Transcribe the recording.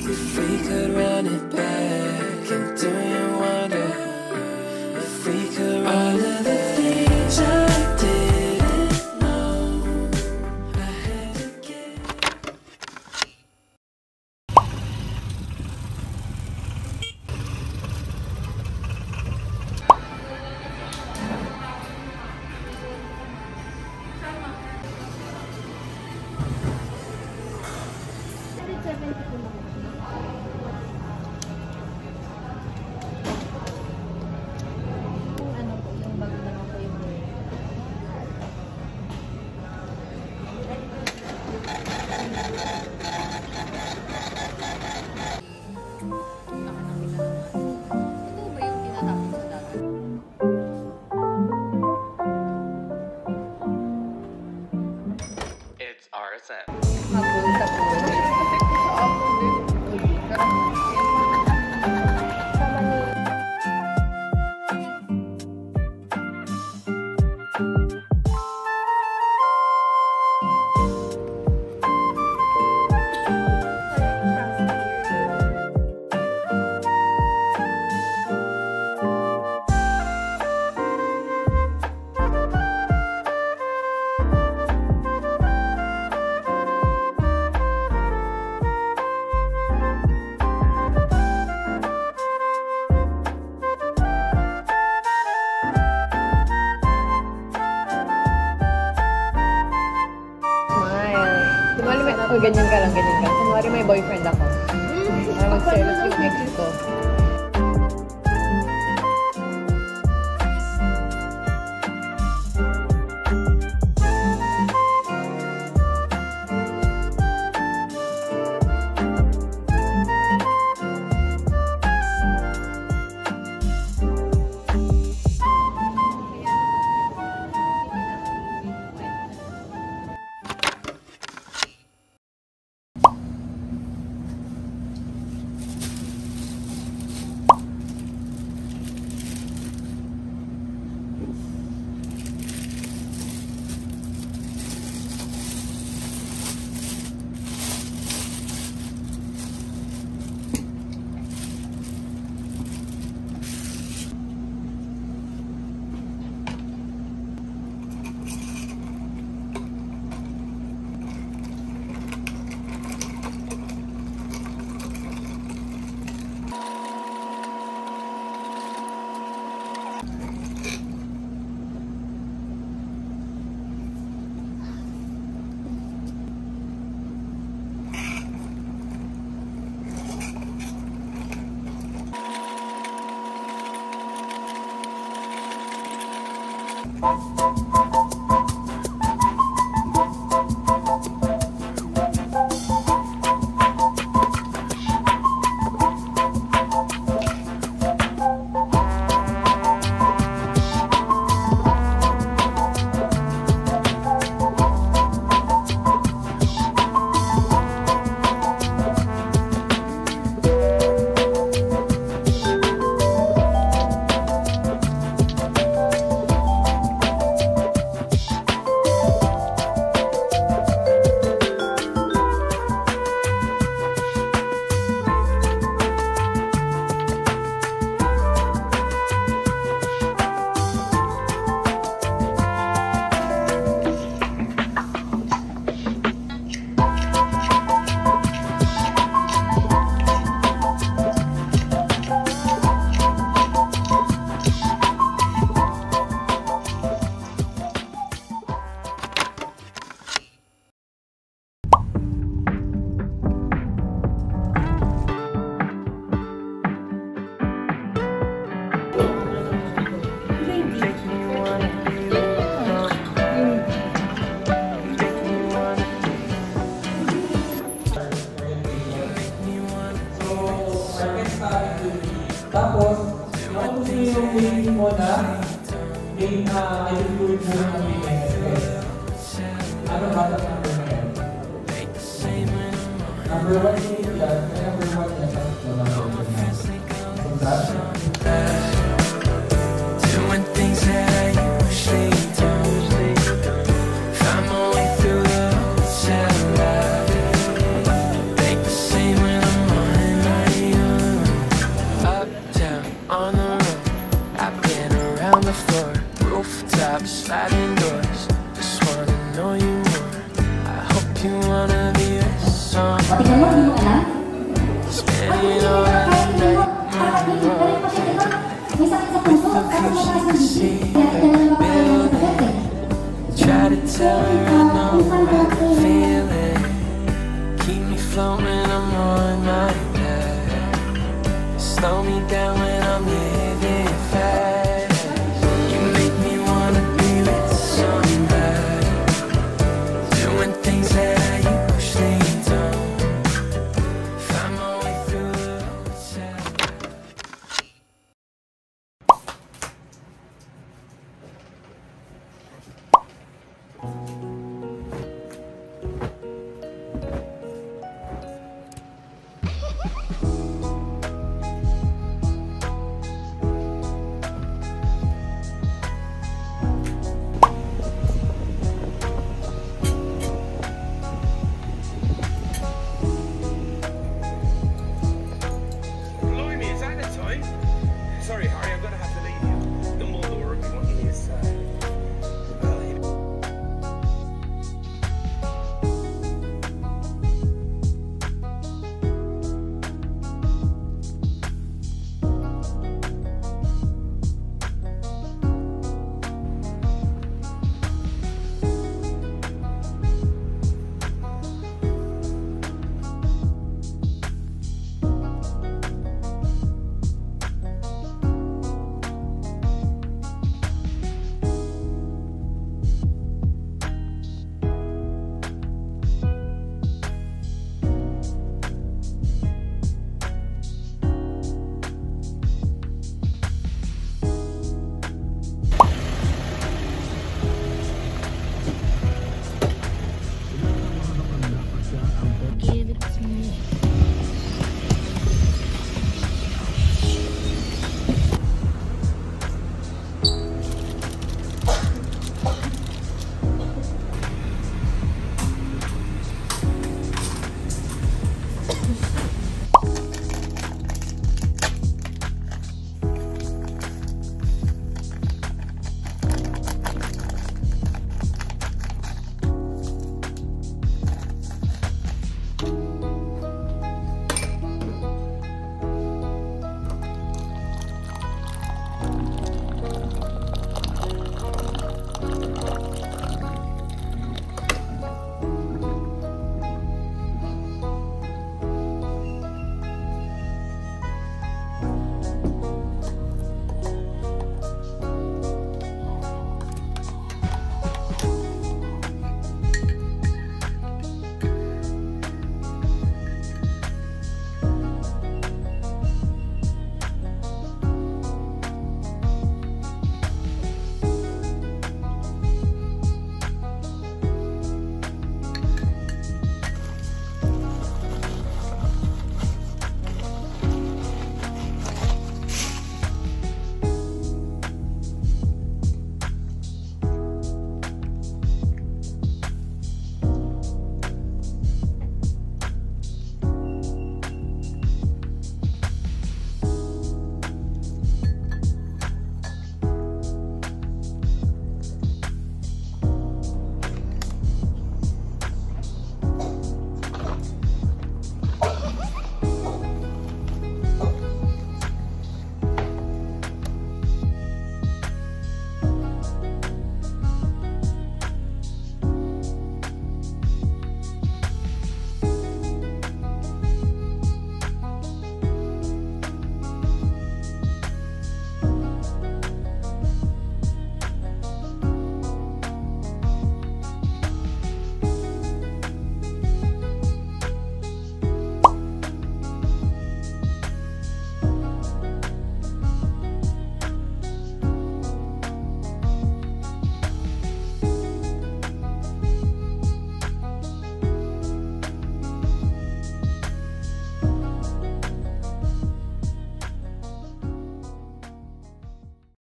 If we could run it back, and do you wonder if we could all of the things I didn't know I had to get. It's RSM. O, ganyan ka lang, ganyan ka. Kunwari may boyfriend ako. Para mag-selos yung ex ko. Tapos, yung main mo na, main i-include mo na kami ano ba ang number na yan? Number 1 is that, number 1 na sa number 1. Doing things that I usually don't. Find my way through the hotel lobby. Think the same when I'm on see building. Try to tell her I know I can feel it. Keep me floating, I'm on my bed. Slow me down when